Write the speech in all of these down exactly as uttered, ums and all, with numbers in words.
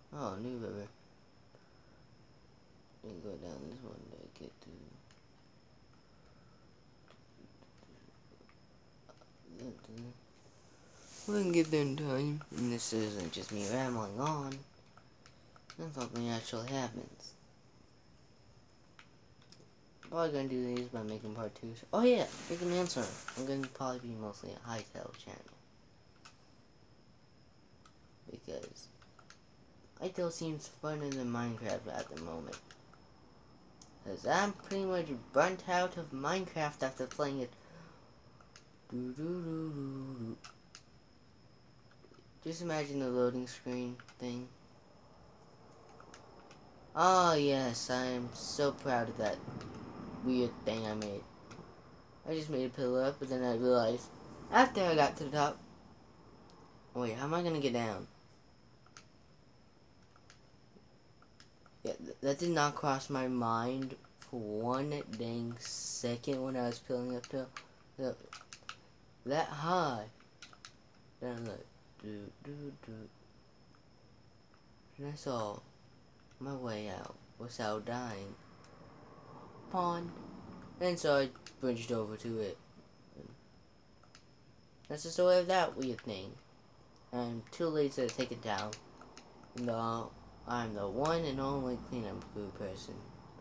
Oh, new river. Then go down this one to get to. We can get there in time. And this isn't just me rambling on. Then something actually happens. Probably gonna do these by making part two. Oh yeah, make an answer. I'm gonna probably be mostly a Hytale channel. Because Hytale seems funner than Minecraft at the moment. Because I'm pretty much burnt out of Minecraft after playing it. Doo -doo -doo -doo. Just imagine the loading screen thing. Oh yes, I am so proud of that weird thing I made. I just made a pillar up, but then I realized after I got to the top. Oh wait, how am I gonna get down? Yeah, th that did not cross my mind for one dang second when I was peeling up to the, that high. Then I'm like, do do do. And I saw my way out without dying. Pond. And so I bridged over to it. That's the story of that weird thing. I'm too lazy to take it down. And uh, I'm the one and only cleanup crew person.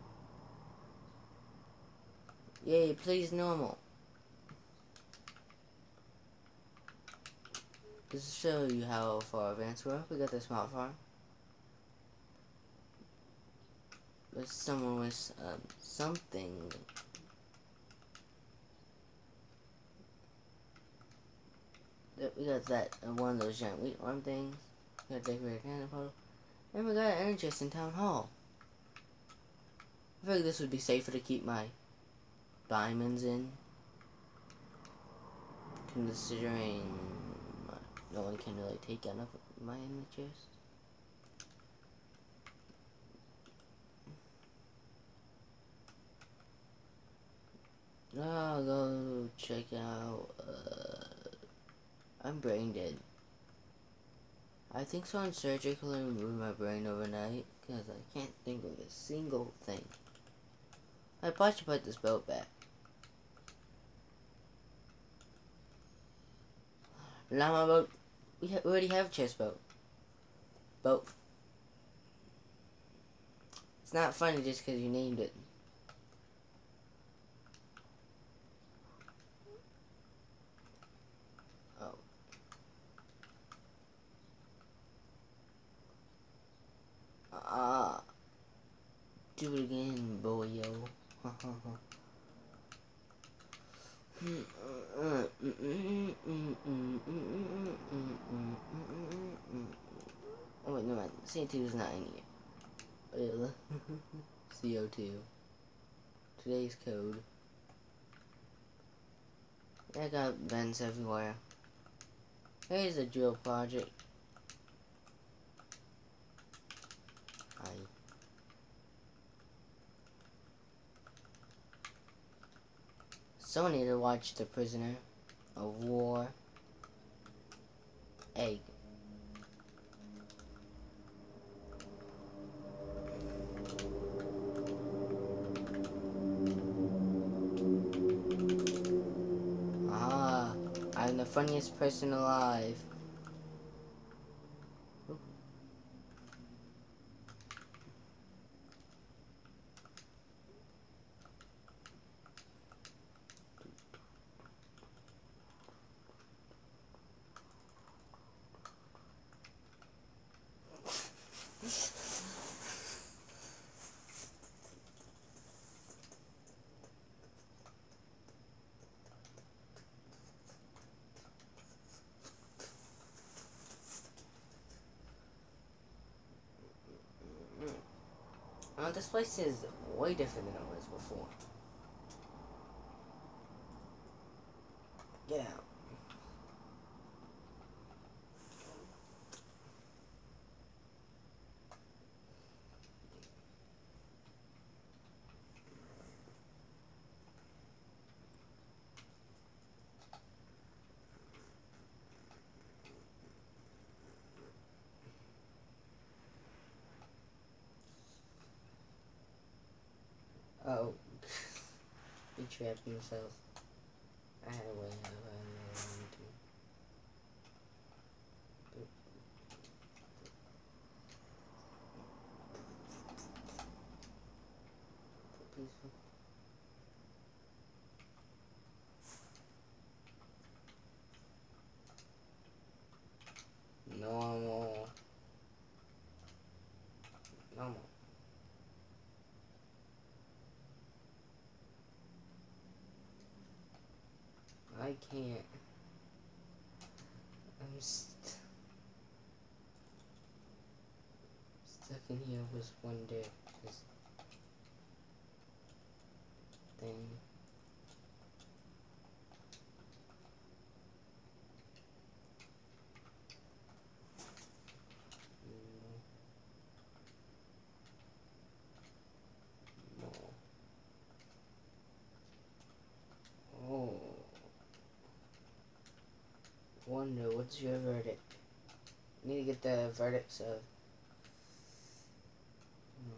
Yay, please normal. Just to show you how far advanced we're, we got the smart farm. There's someone with um, something. We got that uh, one of those giant wheat arm things. We got decorated cannon photo. And we got an Energist in Town Hall. I feel like this would be safer to keep my diamonds in. Considering uh, no one can really take enough of my Energist. I'll go check out. Uh, I'm brain dead. I think someone surgically removed my brain overnight because I can't think of a single thing. I probably should put this boat back. Llama boat. We, ha we already have a chest boat. Boat. It's not funny just because you named it. Oh. Ah. Uh, do it again, boyo. Oh wait, no man. C O two is not in here. C O two. Today's code. I got vents everywhere. Here's a drill project. Hi. Someone need to watch The Prisoner of War. Egg. Ah, I'm the funniest person alive. Uh, this place is way different than it was before. Yeah. trapped myself. I had a way out of it. Peaceful. Normal. Normal. I can't. I'm st stuck in here with one day. This thing. Oh. Wonder, what's your verdict? Need to get the verdicts of. No.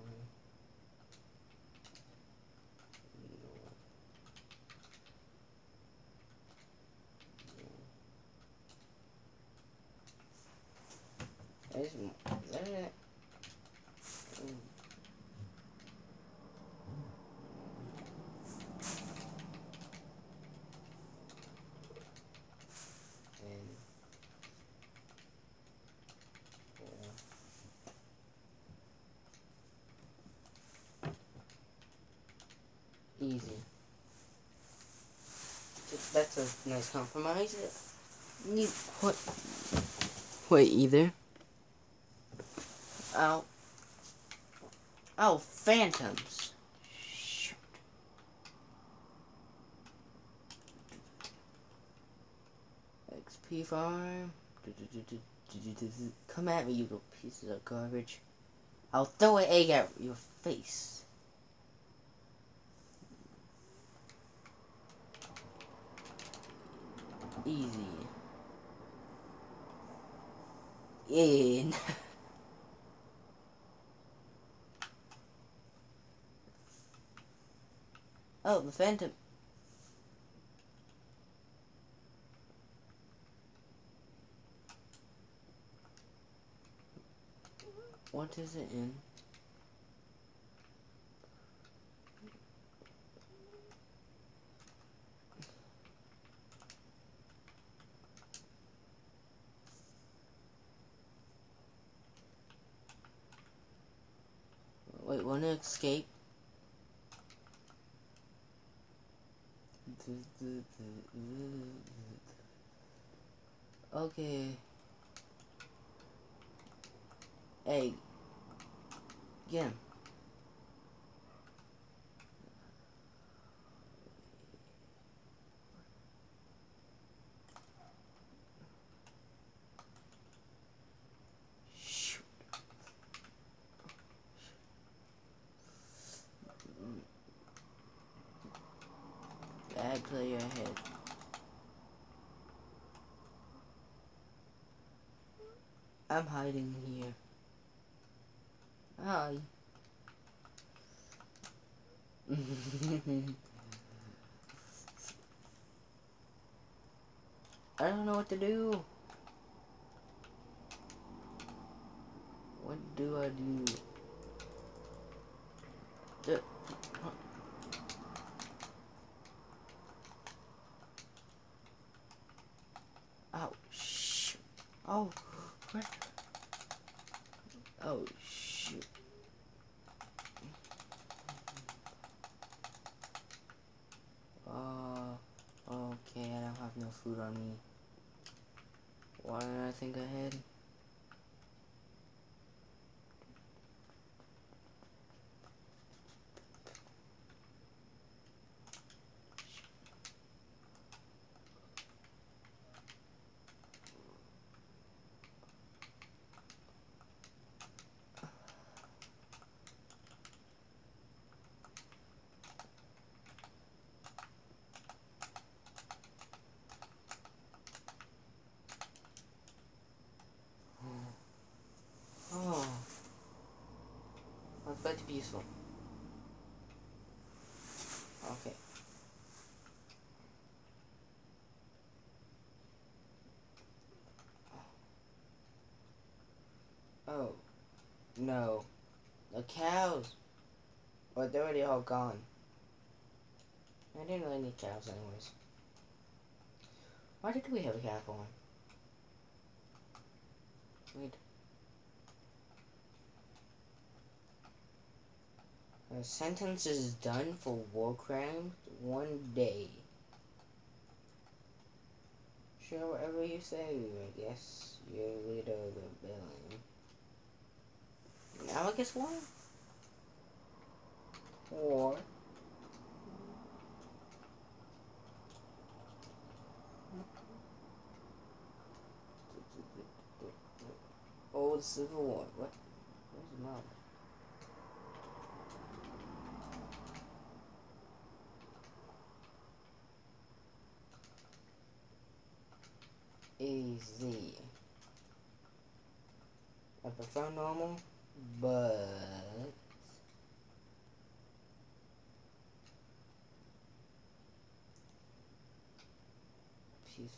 No. There's more. Is that it? Mm. And yeah. Easy. That's a nice compromise. Need what? Wait, either. Oh. Oh, phantoms. Shoot. X P farm. Come at me, you little pieces of garbage. I'll throw an egg at your face. Easy. In. Oh, the phantom. What is it in? Wait, wanna escape? Okay. Hey. Get him. Shoot. Bad player ahead. I'm hiding here. Hi. I don't know what to do. What do I do? The, oh, shoot. Oh, crap. Oh, shoot. Uh, okay, I don't have no food on me. Why did I think ahead? Oh, that's quite peaceful. Okay. Oh, no. The cows. But they're already all gone. I didn't really need cows anyways. Why did we have a cow farm? Wait. A sentence is done for war crimes one day. Sure, whatever you say, I guess you're the leader of the rebellion. Now I guess one? Or... Oh, the Civil War. What? Where's the mom? Easy. I prefer normal, but... peaceful.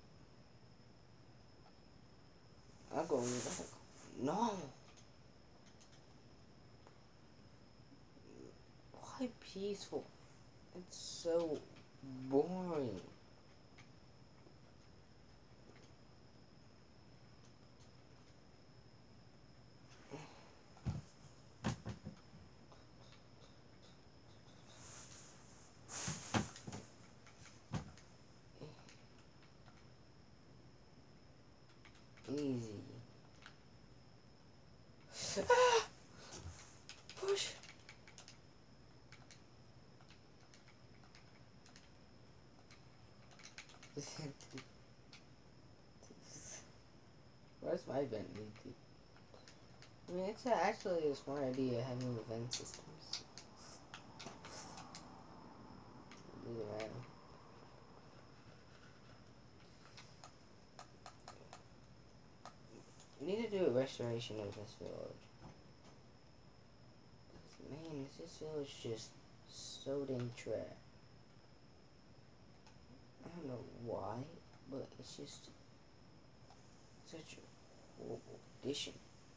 I'll go with that. No! Why peaceful? It's so boring. Easy. Ah! Push! Where's my vent lead to? I mean, it's actually a smart idea having the vent systems. Leave it around. We need to do a restoration of this village. Man, is this village just so dang trash. I don't know why, but it's just such a horrible addition.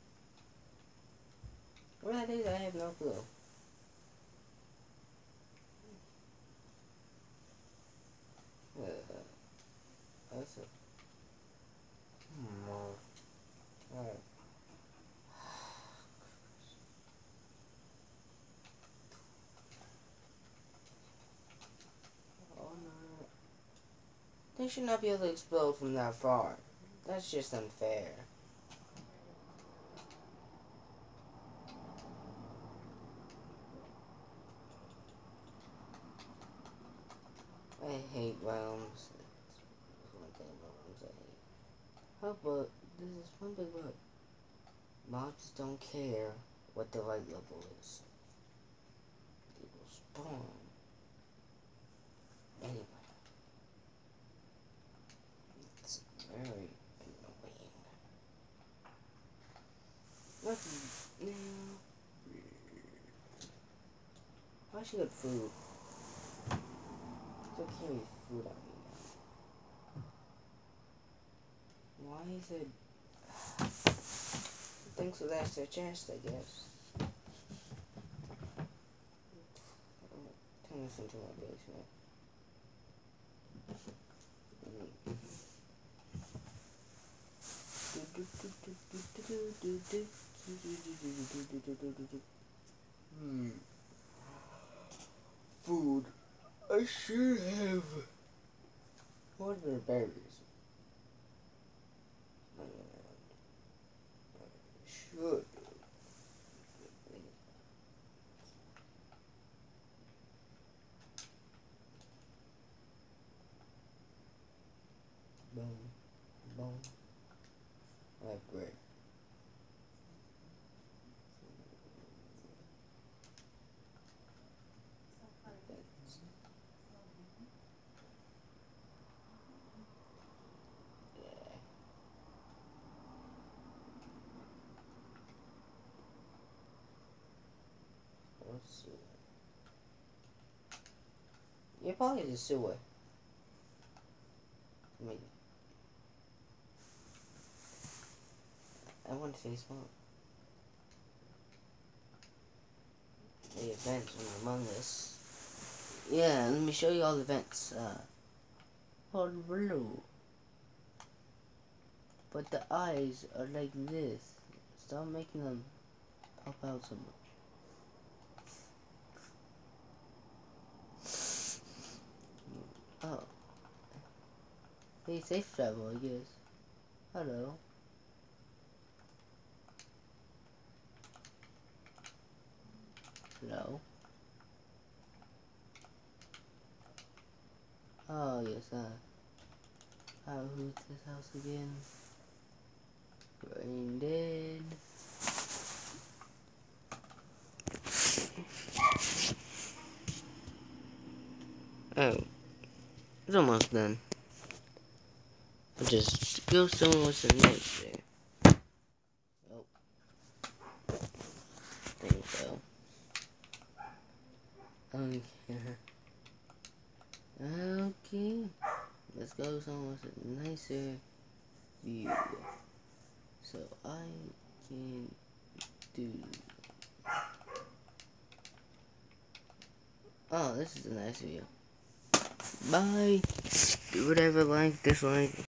Where that is, I have no clue. Uh, that's a... Hmm. Alright. Oh no. They should not be able to explode from that far. That's just unfair. I hate realms. That's one thing about realms I hate. Oh, but this is one big but. Mobs don't care what the right level is. They will spawn anyway. It's very annoying. Nothing now. Why should get food? There can't be food on me now. Why is it? Thanks for that chest, I guess. Turn this into my basement. Hmm. Food. I should have. What are the berries? I should. Boom. Boom. I have bread. Sewer. You're probably the sewer. I mean, I want to say smart. the events from Among Us. Yeah, let me show you all the events. Uh, hold blue. But the eyes are like this. Stop making them pop out so much. Oh. Hey, safe travel, I guess. Hello. Hello. Oh, yes, uh. How, who's this house again? Brain dead. Oh. It's almost done. I'll just go somewhere with some notes there. Oh. I think so. Okay. Okay. Let's go somewhere with a nicer view. So I can do. Oh, this is a nice view. Bye. Do whatever, like, dislike.